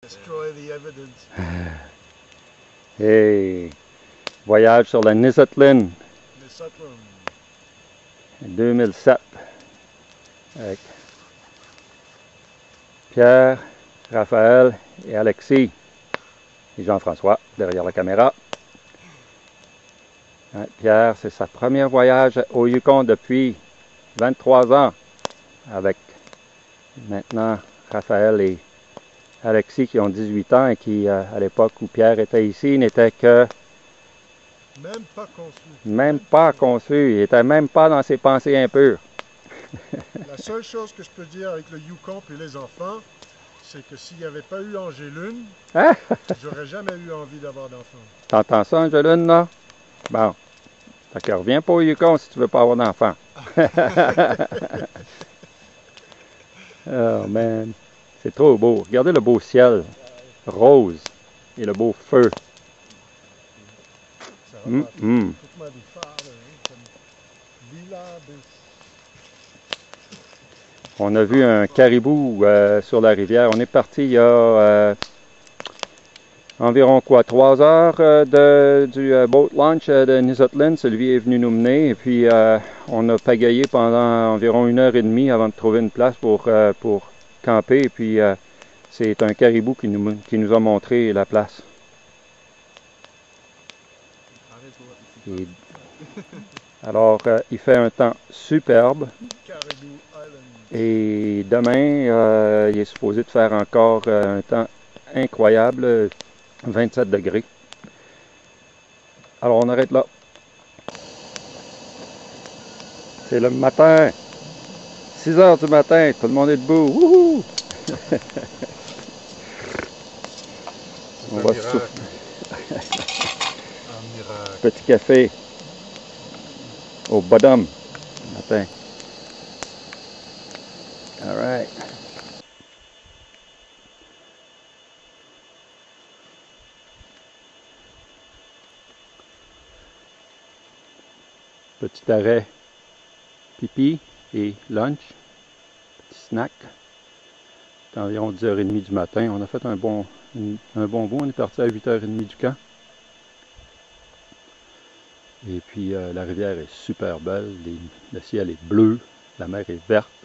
Destroy the evidence. Hey, voyage sur la Nisotlin Nisotlim. 2007 avec Pierre, Raphaël et Alexis et Jean-François derrière la caméra. Pierre, c'est sa première voyage au Yukon depuis 23 ans avec maintenant Raphaël et Alexis qui ont 18 ans et qui, à l'époque où Pierre était ici, n'était que Même pas conçu. même pas conçu. Il n'était même pas dans ses pensées impures. La seule chose que je peux dire avec le Yukon et les enfants, c'est que s'il n'y avait pas eu Angélune, Hein? j'aurais jamais eu envie d'avoir d'enfants. T'entends ça, Angeline, là? Bon. Fait que reviens pas au Yukon si tu veux pas avoir d'enfant. Oh man. C'est trop beau. Regardez le beau ciel rose et le beau feu. Ça va complètement des phares, comme Villa On a vu un caribou sur la rivière. On est parti il y a environ 3 heures du boat launch de Nisotlin. Celui est venu nous mener et puis on a pagayé pendant environ 1h30 avant de trouver une place pour camper. Et puis c'est un caribou qui nous a montré la place. Et, alors il fait un temps superbe. Et demain, il est supposé de faire encore un temps incroyable, 27 degrés. Alors on arrête là. C'est le matin, 6 heures du matin, tout le monde est debout. Wouhou! On va souffler. Petit café au bottom matin. All right. Petit arrêt pipi et lunch, petit snack. C'est environ 10h30 du matin. On a fait un bon bout. On est parti à 8h30 du camp. Et puis la rivière est super belle. Le ciel est bleu, la mer est verte.